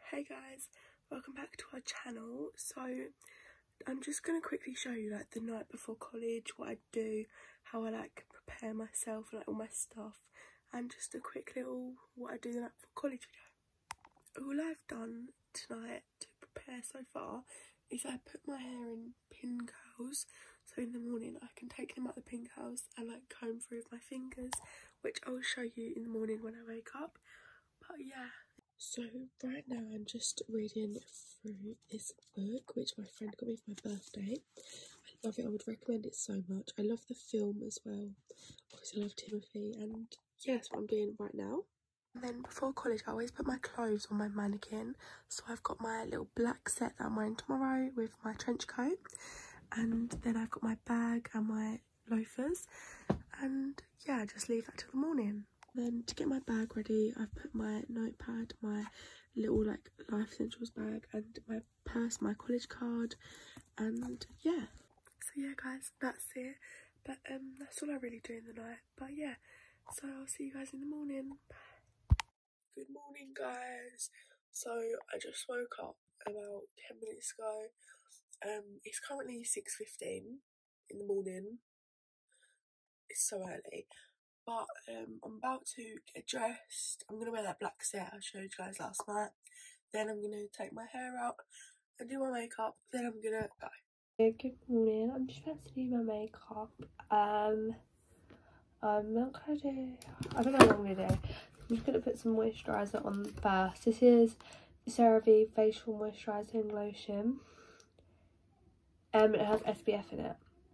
Hey guys, welcome back to our channel. So I'm just going to quickly show you like the night before college, what I do, how I like prepare myself, like all my stuff, and just a quick little what I do the night before college video. All I've done tonight to prepare so far is I put my hair in pin curls, so in the morning I can take them out the pin curls and like comb through with my fingers, which I will show you in the morning when I wake up. But yeah. So right now I'm just reading through this book which my friend got me for my birthday. I love it, I would recommend it so much. I love the film as well because I love Timothy, and yeah, that's what I'm doing right now. And then before college I always put my clothes on my mannequin, so I've got my little black set that I'm wearing tomorrow with my trench coat, and then I've got my bag and my loafers, and yeah, just leave that till the morning. Then to get my bag ready, I've put my notepad, my little like life essentials bag, and my purse, my college card, and yeah. So yeah guys, that's it. But that's all I really do in the night. But yeah, so I'll see you guys in the morning. Bye. Good morning guys. So I just woke up about 10 minutes ago. It's currently 6:15 in the morning. It's so early. But I'm about to get dressed. I'm going to wear that black set I showed you guys last night. Then I'm going to take my hair out and do my makeup. Then I'm going to go. Good morning. I'm just about to do my makeup. I'm not going to do... I don't know what I'm going to do. I'm just going to put some moisturiser on first. This is CeraVe Facial Moisturising Lotion. It has SPF in it.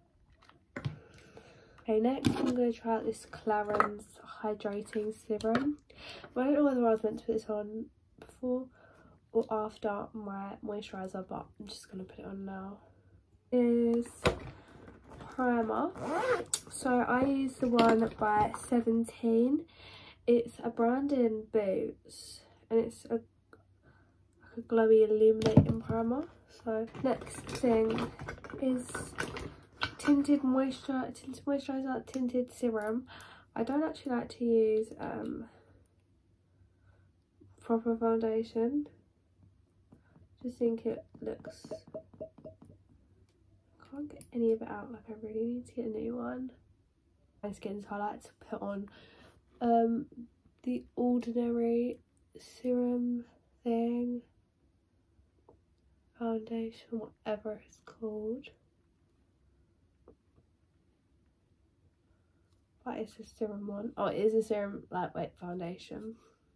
Okay, next I'm going to try out this Clarins Hydrating Serum. I don't know whether I was meant to put this on before or after my moisturiser, but I'm just going to put it on now. Is primer. So I use the one by 17. It's a brand in Boots, and it's like a glowy illuminating primer. So next thing is tinted moisturizer, tinted serum. I don't actually like to use proper foundation. Just think it looks, can't get any of it out, like I really need to get a new one. My skin, so I like to put on the Ordinary serum thing, foundation, whatever it's called. But it's a serum one. Oh, it is a serum lightweight foundation.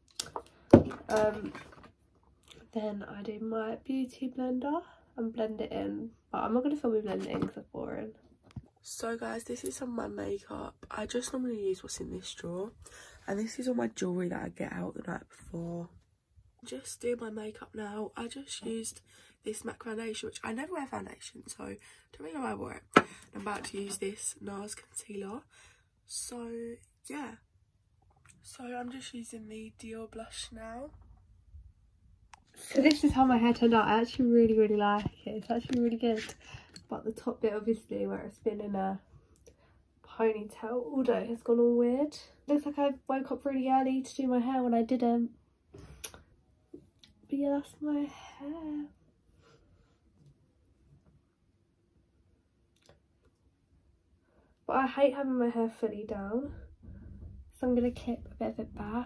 Then I do my beauty blender and blend it in, but I'm not going to film me blending in because it's boring. So guys, this is some of my makeup. I just normally use what's in this drawer, and this is all my jewellery that I get out the night before. Just doing my makeup now. I just used this MAC foundation, which I never wear foundation, so don't really know why I wore it. I'm about to use this NARS concealer. So yeah, so I'm just using the Dior blush now. So this is how my hair turned out. I actually really like it. It's actually really good. But the top bit, obviously, where it's been in a ponytail all day, has gone all weird. Looks like I woke up really early to do my hair when I didn't. But yeah, that's my hair. But I hate having my hair fully down, so I'm going to clip a bit of it back.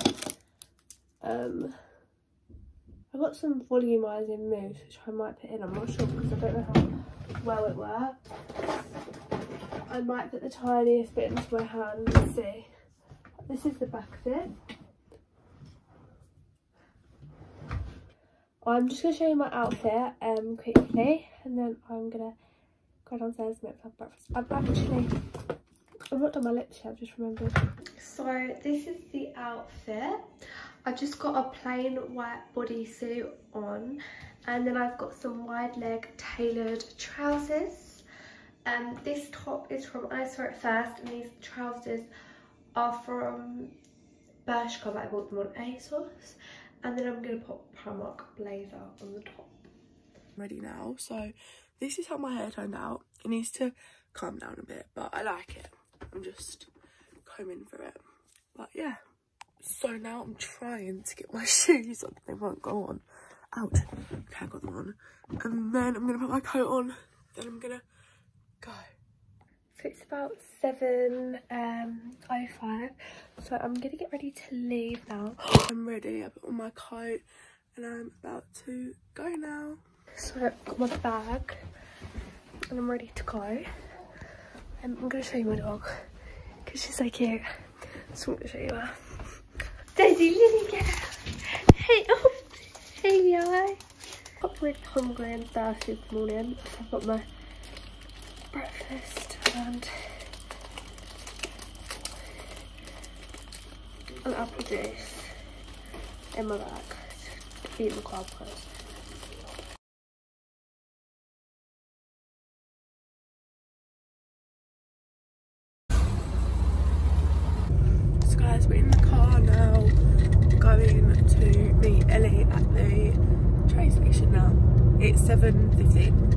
I've got some volumizing mousse which I might put in. I'm not sure because I don't know how well it works. I might put the tiniest bit into my hand and see. This is the back of it. I'm just going to show you my outfit quickly, and then I'm going to go downstairs and make myself breakfast. I've not done my lips yet, I've just remembered. So this is the outfit. I've just got a plain white bodysuit on, and then I've got some wide leg tailored trousers. This top is from I Saw It First, and these trousers are from Bershka, but I bought them on ASOS. And then I'm going to put Primark blazer on the top. Ready now. So this is how my hair turned out. It needs to calm down a bit, but I like it. I'm just combing through it. But yeah. So now I'm trying to get my shoes on. They won't go on. Ouch. Okay, I got them on. And then I'm gonna put my coat on. Then I'm gonna go. So it's about 7:05. So I'm gonna get ready to leave now. I'm ready. I put on my coat and I'm about to go now. So I've got my bag and I'm ready to go. I'm gonna show you my dog because she's so cute. So I'm gonna show you her. Daisy, Lily, get out. Hey, oh, hey, I got really hungry and thirsty this morning. So I've got my breakfast and an apple juice in my bag to feed the crab first. So guys, we're in the car now, going to meet Ellie at the train station now. It's 7:15.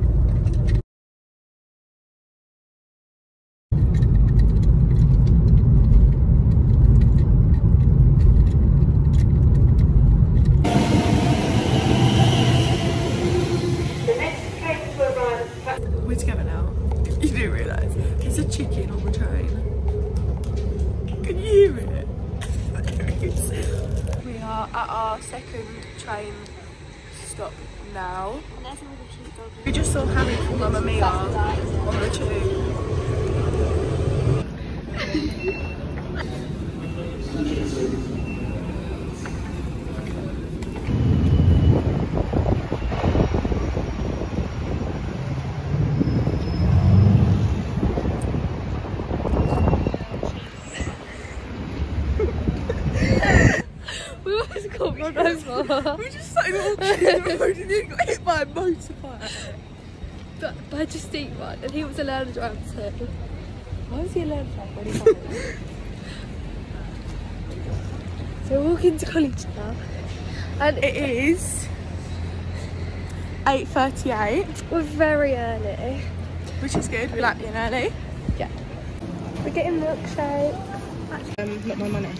We're together now. You do realise there's a chicken on the train. Can you hear it? We are at our second train stop now. We just saw Harry from Mamma Mia on the tube. We always got run over. We just started walking down the road and then got hit by a motorbike. But by just eat one, and he was a learner driver too. Why was he a learner driver when he got it? So we're walking to college now. And It is 8:38. we're very early. Which is good, we like being early. Yeah. We're getting milkshakes. Not my money.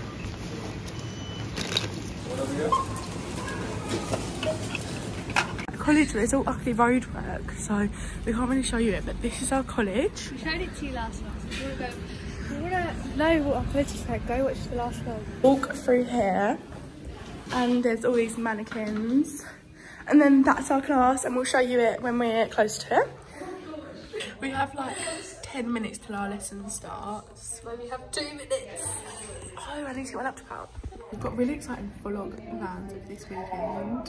College is all ugly roadwork, so we can't really show you it, but this is our college. We showed it to you last month. So if you wanna know what our college is like, go watch the last one. Walk through here, and there's all these mannequins. And then that's our class, and we'll show you it when we're close to it. We have like 10 minutes till our lesson starts. Well, we have 2 minutes. Oh, I need to get my laptop out. We've got really exciting vlog plans of this weekend.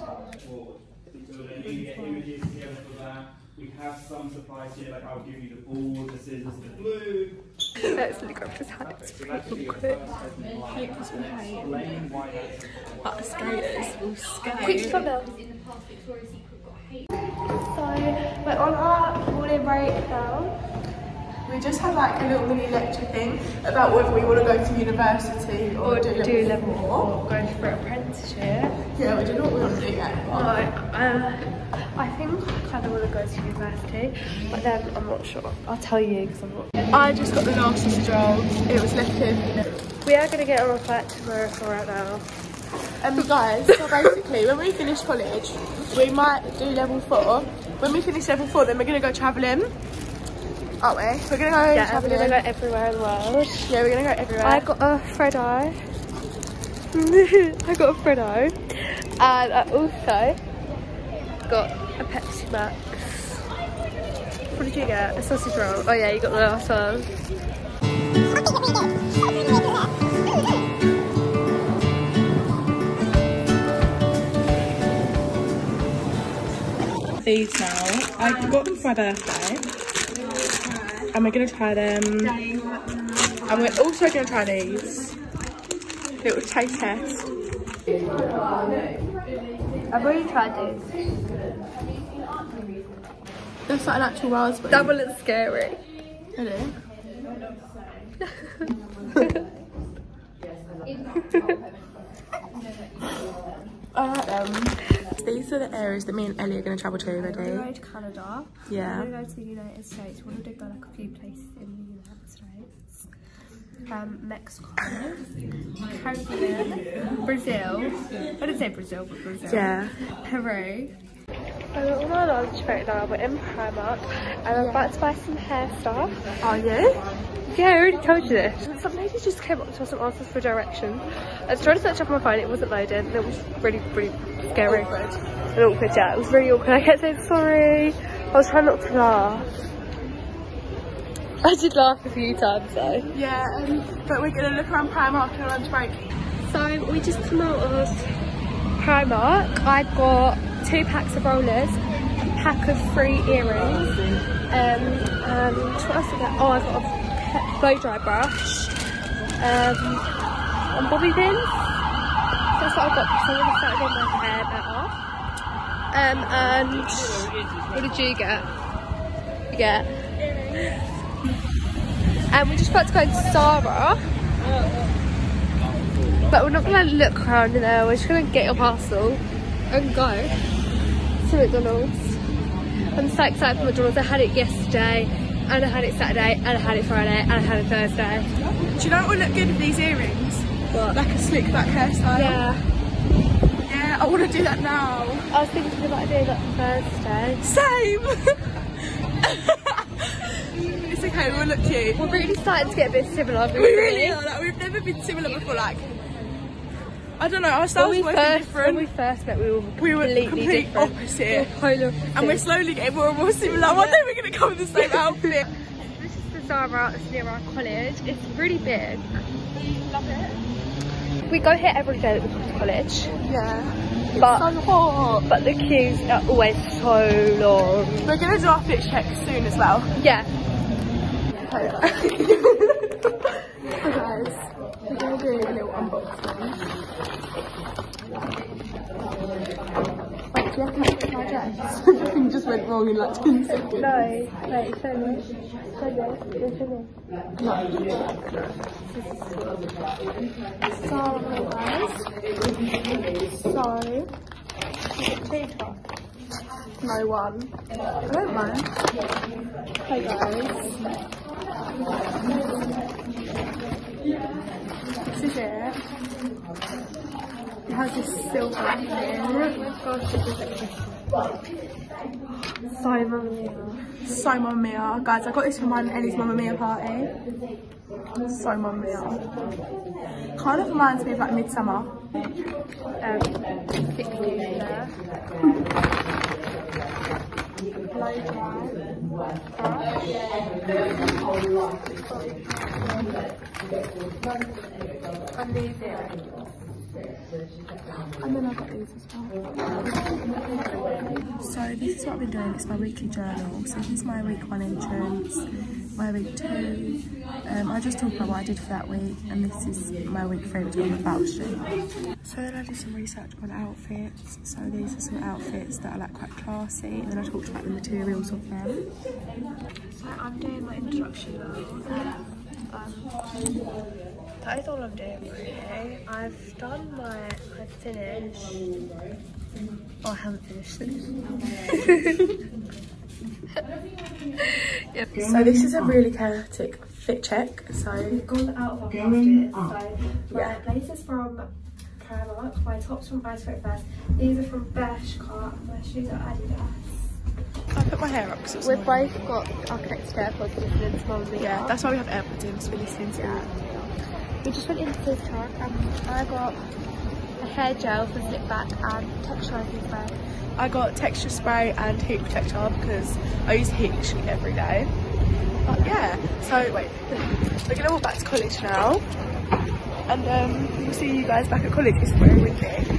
We have some supplies here, like I'll give you the board, the scissors, the glue. Let's look up his hat. It's pretty awkward. But the skaters will skate. Quick, stop now. So, we're on our morning break now. We just had like a little mini lecture thing about whether we want to go to university or do level 4. Going for apprenticeship. Yeah, we don't know what we want to do yet. I think I kind of want to go to university, but then I'm not sure. I'll tell you because I'm not. I just got the last sausage roll. It was left here. We are going to get on a flight to America right now. Guys, so basically when we finish college, we might do level 4. When we finish level 4, then we're going to go travelling. Aren't we? We're going to go travelling. We're going to go everywhere in the world. Yeah, we're going to go everywhere. I got a Freddo. I got a Freddo. And I also got a Pepsi Max. What did you get? A sausage roll. Oh yeah, you got the last one. These now. I got them for my birthday. And we're going to try them. And we're also going to try these. Little taste test. I've already tried these. That's like an actual raspberry. That one looks scary. Really? I like them. These are the areas that me and Ellie are going to travel to already. We're going to Canada. Yeah. We're going to go to the United States. We're going to go like a few places in the United States. Mexico, Caribbean, Brazil. I didn't say Brazil, but Brazil. Yeah. Peru. I'm on my lunch right now. We're in Primark and I'm about to buy some hair stuff. Are you? Yeah, I already told you this. Some ladies just came up to us and asked us for directions. I was trying to search up on my phone, it wasn't loading, and it was really, really scary. And awkward, yeah, it was really awkward. I kept saying sorry. I was trying not to laugh. I did laugh a few times though. Yeah, but we're gonna look around Primark on lunch break. So we just come out of Primark. I got 2 packs of rollers, a pack of 3 earrings, and what else did I get? Oh, I got a blow dry brush, and bobby pins. So that's what I got, so I'm gonna start getting my hair better. And what did you get? You get? And we're just about to go into Zara, but we're not gonna look around in there. We're just gonna get your parcel and go to McDonald's. I'm so excited for McDonald's. I had it yesterday, and I had it Saturday, and I had it Friday, and I had it Thursday. Do you know what would look good with these earrings? What? Like a slick back hairstyle. Yeah. Yeah, I want to do that now. I was thinking about doing that for Thursday. Same! It's okay, we'll look cute. We're really starting to get a bit similar. We really are, like, we've never been similar before, like, I don't know, our styles were different. When we first met, we were completely different. Opposite. Polar And we're slowly getting more and more similar. One day we're going to come in the same outfit. This is the Zara that's near our college. It's really big. Love it. We go here every day that we come to college. Yeah. But, so hot. But the queues are always so long. We're going to do our fit check soon as well. Yeah. Hi guys, we're going to do a little unboxing. Wait, do you reckon that's my dress? Everything just went wrong in like 10 seconds. No, wait, show me. Show me. So, guys, no one. I don't mind. Hey guys. This is it. It has this silver thing. So Mamma Mia. So Mamma Mia. Guys, I got this from mine and Ellie's Mamma Mia party. So Mamma Mia. Kind of reminds me of like Midsummer. Thick news there. Blow dry. And these earrings. And then I got these as well. So this is what I've been doing. It's my weekly journal. So here's my week 1 entrance, my week 2. I just talk about what I did for that week, and this is my week 3, which I'm about to do. So then I did some research on outfits. So these are some outfits that are like quite classy, and then I talked about the materials of them. So I'm doing my introduction now. That is all I'm doing really. I've finished. Oh, I haven't finished this. Yep. So this is a really chaotic fit check. So we've gone out of our budget. So my blazer's from Primark, my top's from Ice Cream Fest. These are from Bershka, my shoes are Adidas. I put my hair up because we've both got our connected AirPods listening to Mamma Mia. Yeah, that's why we have AirPods in, so we're listening to it. We just went into this truck and I got a hair gel for slip back and texturizing spray. I got texture spray and heat protector because I use heat literally every day. But yeah, so wait, we're gonna walk back to college now, and we'll see you guys back at college. It's very windy.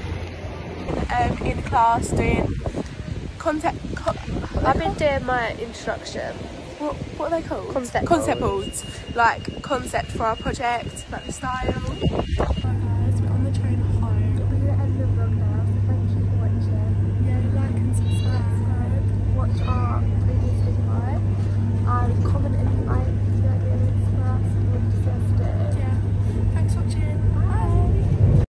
In class doing content. I've been doing my introduction. What are they called? Concept boards. Like concept for our project, like the style.